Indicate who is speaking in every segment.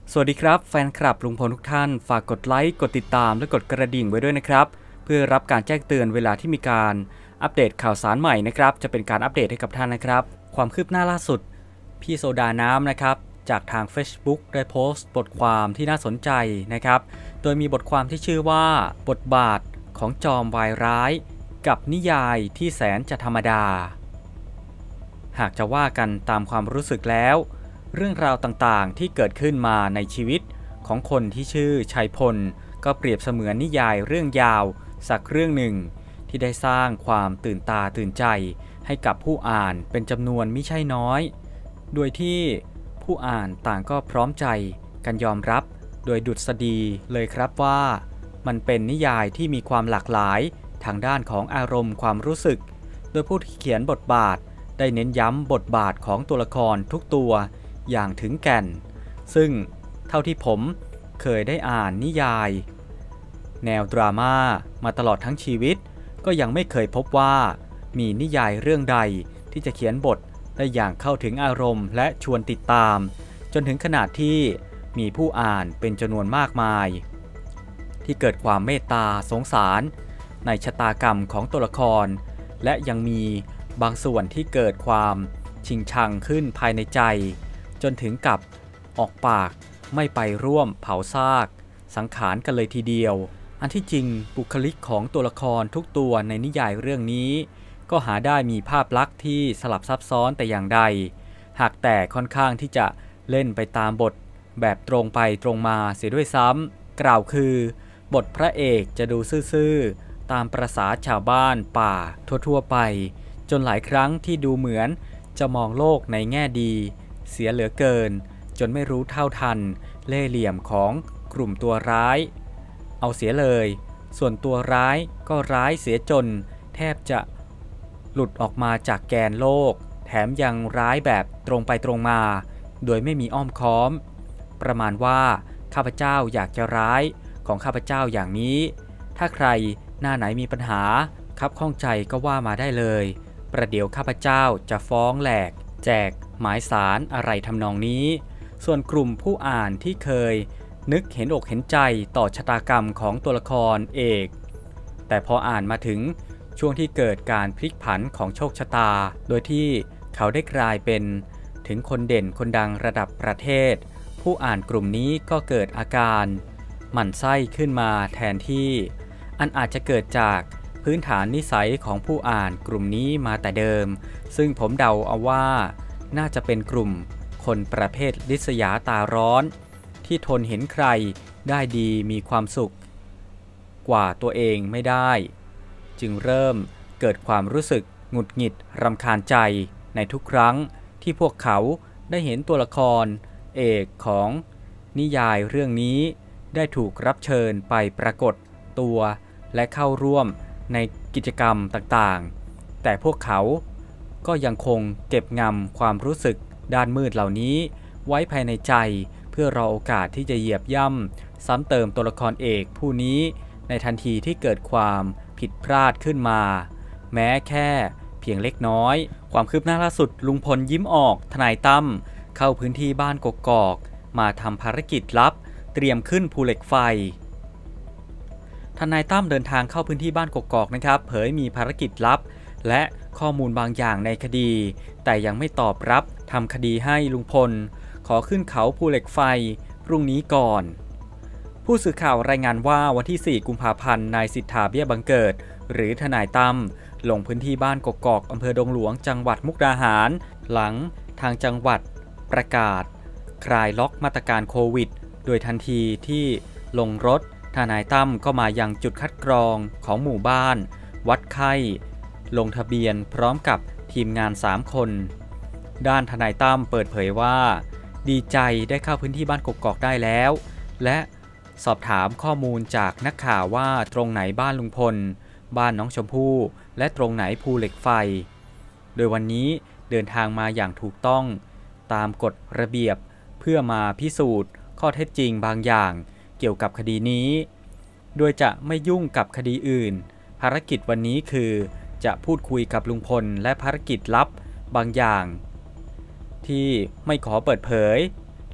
Speaker 1: สวัสดีครับแฟนคลับลุงพลทุกท่านฝากกดไลค์กดติดตามและกดกระดิ่งไว้ด้วยนะครับเพื่อรับการแจ้งเตือนเวลาที่มีการอัปเดตข่าวสารใหม่นะครับจะเป็นการอัปเดตให้กับท่านนะครับความคืบหน้าล่าสุดพี่โซดาน้ำนะครับจากทาง Facebook ได้โพสต์บทความที่น่าสนใจนะครับโดยมีบทความที่ชื่อว่าบทบาทของจอมวายร้ายกับนิยายที่แสนจะธรรมดาหากจะว่ากันตามความรู้สึกแล้วเรื่องราวต่างๆที่เกิดขึ้นมาในชีวิตของคนที่ชื่อชัยพลก็เปรียบเสมือนนิยายเรื่องยาวสักเรื่องหนึ่งที่ได้สร้างความตื่นตาตื่นใจให้กับผู้อ่านเป็นจำนวนไม่ใช่น้อยโดยที่ผู้อ่านต่างก็พร้อมใจกันยอมรับโดยดุษฎีเลยครับว่ามันเป็นนิยายที่มีความหลากหลายทางด้านของอารมณ์ความรู้สึกโดยผู้ที่เขียนบทบาทได้เน้นย้ำบทบาทของตัวละครทุกตัวอย่างถึงแก่นซึ่งเท่าที่ผมเคยได้อ่านนิยายแนวดราม่ามาตลอดทั้งชีวิตก็ยังไม่เคยพบว่ามีนิยายเรื่องใดที่จะเขียนบทได้อย่างเข้าถึงอารมณ์และชวนติดตามจนถึงขนาดที่มีผู้อ่านเป็นจำนวนมากมายที่เกิดความเมตตาสงสารในชะตากรรมของตัวละครและยังมีบางส่วนที่เกิดความชิงชังขึ้นภายในใจจนถึงกับออกปากไม่ไปร่วมเผาซากสังขารกันเลยทีเดียวอันที่จริงบุคลิกของตัวละครทุกตัวในนิยายเรื่องนี้ก็หาได้มีภาพลักษณ์ที่สลับซับซ้อนแต่อย่างใดหากแต่ค่อนข้างที่จะเล่นไปตามบทแบบตรงไปตรงมาเสียด้วยซ้ำกล่าวคือบทพระเอกจะดูซื่อๆตามประสาชาวบ้านป่าทั่วๆไปจนหลายครั้งที่ดูเหมือนจะมองโลกในแง่ดีเสียเหลือเกินจนไม่รู้เท่าทันเล่ห์เหลี่ยมของกลุ่มตัวร้ายเอาเสียเลยส่วนตัวร้ายก็ร้ายเสียจนแทบจะหลุดออกมาจากแกนโลกแถมยังร้ายแบบตรงไปตรงมาโดยไม่มีอ้อมค้อมประมาณว่าข้าพเจ้าอยากจะร้ายของข้าพเจ้าอย่างนี้ถ้าใครหน้าไหนมีปัญหาคับข้องใจก็ว่ามาได้เลยประเดี๋ยวข้าพเจ้าจะฟ้องแหลกแจกหมายสารอะไรทำนองนี้ส่วนกลุ่มผู้อ่านที่เคยนึกเห็นอกเห็นใจต่อชะตากรรมของตัวละครเอกแต่พออ่านมาถึงช่วงที่เกิดการพลิกผันของโชคชะตาโดยที่เขาได้กลายเป็นถึงคนเด่นคนดังระดับประเทศผู้อ่านกลุ่มนี้ก็เกิดอาการหมั่นไส้ขึ้นมาแทนที่อันอาจจะเกิดจากพื้นฐานนิสัยของผู้อ่านกลุ่มนี้มาแต่เดิมซึ่งผมเดาเอาว่าน่าจะเป็นกลุ่มคนประเภทริษยาตาร้อนที่ทนเห็นใครได้ดีมีความสุขกว่าตัวเองไม่ได้จึงเริ่มเกิดความรู้สึกหงุดหงิดรำคาญใจในทุกครั้งที่พวกเขาได้เห็นตัวละครเอกของนิยายเรื่องนี้ได้ถูกรับเชิญไปปรากฏตัวและเข้าร่วมในกิจกรรมต่างๆแต่พวกเขาก็ยังคงเก็บงำความรู้สึกด้านมืดเหล่านี้ไว้ภายในใจเพื่อรอโอกาสที่จะเหยียบย่ำซ้ำเติมตัวละครเอกผู้นี้ในทันทีที่เกิดความผิดพลาดขึ้นมาแม้แค่เพียงเล็กน้อยความคืบหน้าล่าสุดลุงพลยิ้มออกทนายตั้มเข้าพื้นที่บ้านกกอกมาทำภารกิจลับเตรียมขึ้นภูเหล็กไฟทนายตั้มเดินทางเข้าพื้นที่บ้านกกอกนะครับเผยมีภารกิจลับและข้อมูลบางอย่างในคดีแต่ยังไม่ตอบรับทำคดีให้ลุงพลขอขึ้นเขาภูเหล็กไฟพรุ่งนี้ก่อนผู้สื่อข่าวรายงานว่าวันที่ 4 กุมภาพันธ์นายสิทธาเบี้ยบังเกิดหรือทนายตั้มลงพื้นที่บ้านกกอกอำเภอดงหลวงจังหวัดมุกดาหารหลังทางจังหวัดประกาศคลายล็อกมาตรการโควิดโดยทันทีที่ลงรถทนายตั้มก็มายังจุดคัดกรองของหมู่บ้านวัดไข้ลงทะเบียนพร้อมกับทีมงาน3คนด้านทนายตั้มเปิดเผยว่าดีใจได้เข้าพื้นที่บ้านกกอกได้แล้วและสอบถามข้อมูลจากนักข่าวว่าตรงไหนบ้านลุงพลบ้านน้องชมพู่และตรงไหนภูเหล็กไฟโดยวันนี้เดินทางมาอย่างถูกต้องตามกฎระเบียบเพื่อมาพิสูจน์ข้อเท็จจริงบางอย่างเกี่ยวกับคดีนี้โดยจะไม่ยุ่งกับคดีอื่นภารกิจวันนี้คือจะพูดคุยกับลุงพลและภารกิจลับบางอย่างที่ไม่ขอเปิดเผย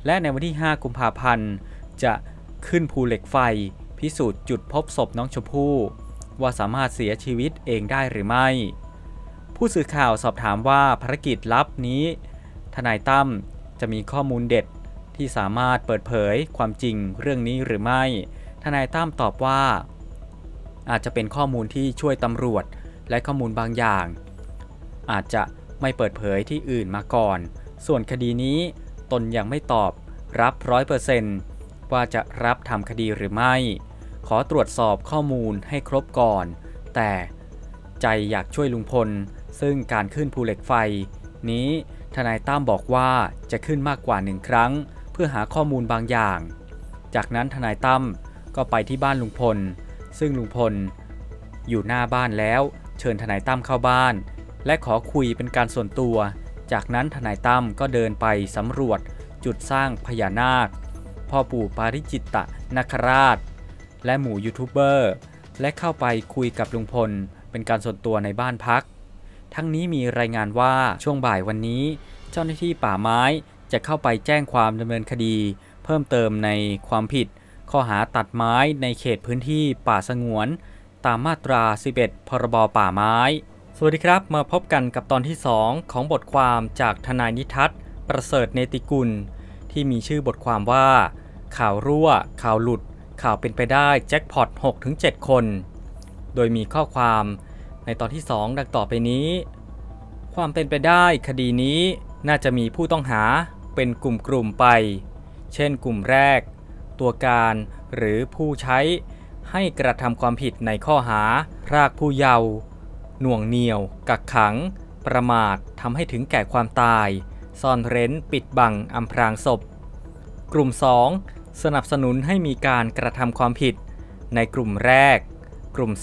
Speaker 1: และในวันที่ 5 กุมภาพันธ์จะขึ้นภูเหล็กไฟพิสูจน์จุดพบศพน้องชมพู่ว่าสามารถเสียชีวิตเองได้หรือไม่ผู้สื่อข่าวสอบถามว่าภารกิจลับนี้ทนายตั้มจะมีข้อมูลเด็ดที่สามารถเปิดเผยความจริงเรื่องนี้หรือไม่ทนายตั้มตอบว่าอาจจะเป็นข้อมูลที่ช่วยตำรวจและข้อมูลบางอย่างอาจจะไม่เปิดเผยที่อื่นมาก่อนส่วนคดีนี้ตนยังไม่ตอบรับ 100% ว่าจะรับทำคดีหรือไม่ขอตรวจสอบข้อมูลให้ครบก่อนแต่ใจอยากช่วยลุงพลซึ่งการขึ้นภูเหล็กไฟนี้ทนายตั้มบอกว่าจะขึ้นมากกว่า1 ครั้งเพื่อหาข้อมูลบางอย่างจากนั้นทนายตั้มก็ไปที่บ้านลุงพลซึ่งลุงพลอยู่หน้าบ้านแล้วเชิญทนายตั้มเข้าบ้านและขอคุยเป็นการส่วนตัวจากนั้นทนายตั้มก็เดินไปสำรวจจุดสร้างพญานาคพ่อปู่ปาริจิตตนคราชและหมู่ยูทูบเบอร์และเข้าไปคุยกับลุงพลเป็นการส่วนตัวในบ้านพักทั้งนี้มีรายงานว่าช่วงบ่ายวันนี้เจ้าหน้าที่ป่าไม้จะเข้าไปแจ้งความดำเนินคดีเพิ่มเติมในความผิดข้อหาตัดไม้ในเขตพื้นที่ป่าสงวนตามมาตรา 11 พรบป่าไม้สวัสดีครับมาพบกันกับตอนที่ 2 ของบทความจากทนายนิทัศน์ประเสริฐเนติกุลที่มีชื่อบทความว่าข่าวรั่วข่าวหลุดข่าวเป็นไปได้แจ็คพอต 6-7 คนโดยมีข้อความในตอนที่ 2 ดังต่อไปนี้ความเป็นไปได้คดีนี้น่าจะมีผู้ต้องหาเป็นกลุ่มไปเช่นกลุ่มแรกตัวการหรือผู้ใช้ให้กระทำความผิดในข้อหาพรากผู้เยาว์หน่วงเหนี่ยวกักขังประมาททำให้ถึงแก่ความตายซ่อนเร้นปิดบังอำพรางศพกลุ่ม 2 สนับสนุนให้มีการกระทำความผิดในกลุ่มแรกกลุ่ม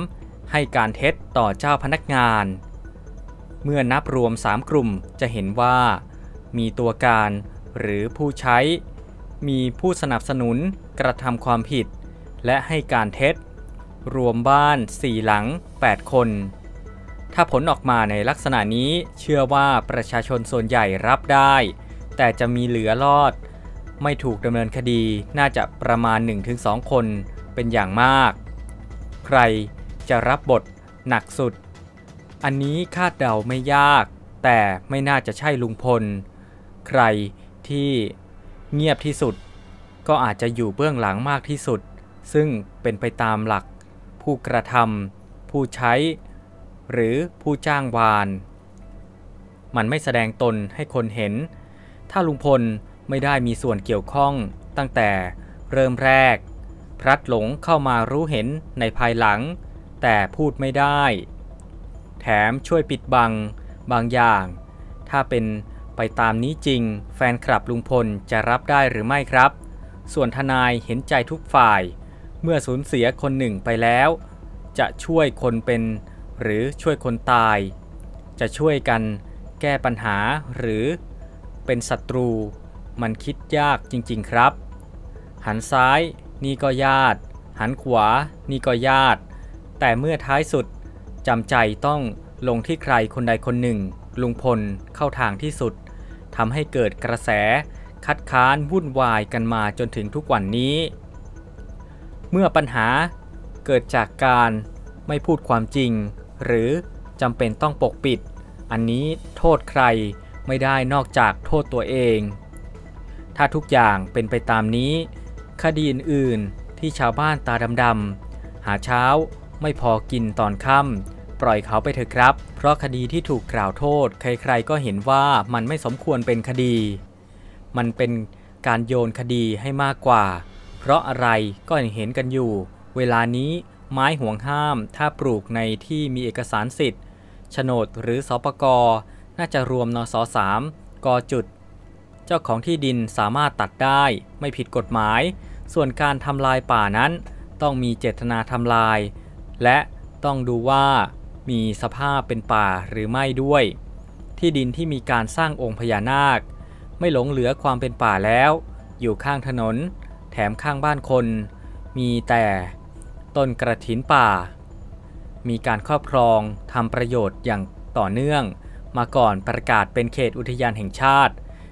Speaker 1: 3 ให้การเท็จต่อเจ้าพนักงานเมื่อนับรวม3กลุ่มจะเห็นว่ามีตัวการหรือผู้ใช้มีผู้สนับสนุนกระทำความผิดและให้การเท็จรวมบ้าน4 หลัง 8 คนถ้าผลออกมาในลักษณะนี้เชื่อว่าประชาชนส่วนใหญ่รับได้แต่จะมีเหลือรอดไม่ถูกดำเนินคดีน่าจะประมาณ 1-2 คนเป็นอย่างมากใครจะรับบทหนักสุดอันนี้คาดเดาไม่ยากแต่ไม่น่าจะใช่ลุงพลใครที่เงียบที่สุดก็อาจจะอยู่เบื้องหลังมากที่สุดซึ่งเป็นไปตามหลักผู้กระทำผู้ใช้หรือผู้จ้างวานมันไม่แสดงตนให้คนเห็นถ้าลุงพลไม่ได้มีส่วนเกี่ยวข้องตั้งแต่เริ่มแรกพลัดหลงเข้ามารู้เห็นในภายหลังแต่พูดไม่ได้แถมช่วยปิดบังบางอย่างถ้าเป็นไปตามนี้จริงแฟนคลับลุงพลจะรับได้หรือไม่ครับส่วนทนายเห็นใจทุกฝ่ายเมื่อสูญเสียคนหนึ่งไปแล้วจะช่วยคนเป็นหรือช่วยคนตายจะช่วยกันแก้ปัญหาหรือเป็นศัตรูมันคิดยากจริงๆครับหันซ้ายนี่ก็ญาติหันขวานี่ก็ญาติแต่เมื่อท้ายสุดจำใจต้องลงที่ใครคนใดคนหนึ่งลุงพลเข้าทางที่สุดทำให้เกิดกระแสคัดค้านวุ่นวายกันมาจนถึงทุกวันนี้เมื่อปัญหาเกิดจากการไม่พูดความจริงหรือจำเป็นต้องปกปิดอันนี้โทษใครไม่ได้นอกจากโทษตัวเองถ้าทุกอย่างเป็นไปตามนี้คดีอื่นๆที่ชาวบ้านตาดำๆหาเช้าไม่พอกินตอนค่ำปล่อยเขาไปเถอะครับเพราะคดีที่ถูกกล่าวโทษใครๆก็เห็นว่ามันไม่สมควรเป็นคดีมันเป็นการโยนคดีให้มากกว่าเพราะอะไรก็เห็นกันอยู่เวลานี้ไม้ห่วงห้ามถ้าปลูกในที่มีเอกสารสิทธิ์โฉนดหรือสปก.น่าจะรวมนส.3 ก.จุดเจ้าของที่ดินสามารถตัดได้ไม่ผิดกฎหมายส่วนการทำลายป่านั้นต้องมีเจตนาทำลายและต้องดูว่ามีสภาพเป็นป่าหรือไม่ด้วยที่ดินที่มีการสร้างองค์พญานาคไม่หลงเหลือความเป็นป่าแล้วอยู่ข้างถนนแถมข้างบ้านคนมีแต่ต้นกระถินป่ามีการครอบครองทำประโยชน์อย่างต่อเนื่องมาก่อนประกาศเป็นเขตอุทยานแห่งชาติ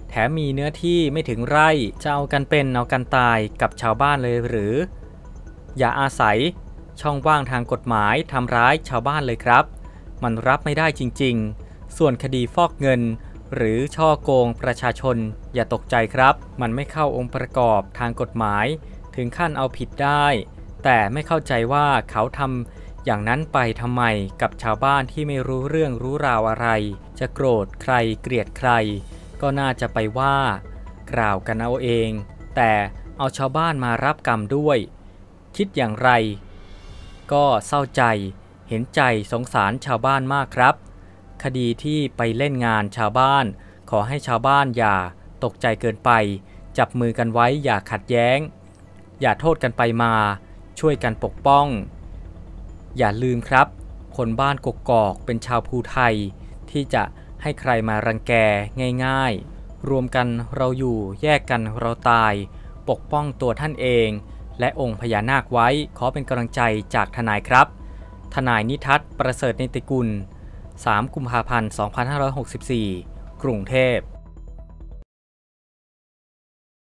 Speaker 1: แถมมีเนื้อที่ไม่ถึงไร่จะเอากันเป็นเอากันตายกับชาวบ้านเลยหรืออย่าอาศัยช่องว่างทางกฎหมายทำร้ายชาวบ้านเลยครับมันรับไม่ได้จริงๆส่วนคดีฟอกเงินหรือช่อโกงประชาชนอย่าตกใจครับมันไม่เข้าองค์ประกอบทางกฎหมายถึงขั้นเอาผิดได้แต่ไม่เข้าใจว่าเขาทำอย่างนั้นไปทำไมกับชาวบ้านที่ไม่รู้เรื่องรู้ราวอะไรจะโกรธใครเกลียดใครก็น่าจะไปว่ากล่าวกันเอาเองแต่เอาชาวบ้านมารับกรรมด้วยคิดอย่างไรก็เศร้าใจเห็นใจสงสารชาวบ้านมากครับคดีที่ไปเล่นงานชาวบ้านขอให้ชาวบ้านอย่าตกใจเกินไปจับมือกันไว้อย่าขัดแย้งอย่าโทษกันไปมาช่วยกันปกป้องอย่าลืมครับคนบ้านกกอกเป็นชาวภูไทยที่จะให้ใครมารังแกง่ายๆรวมกันเราอยู่แยกกันเราตายปกป้องตัวท่านเองและองค์พญานาคไว้ขอเป็นกำลังใจจากทนายครับทนายนิทัศน์ประเสริฐเนติกุล3 กุมภาพันธ์ 2564 กรุงเทพ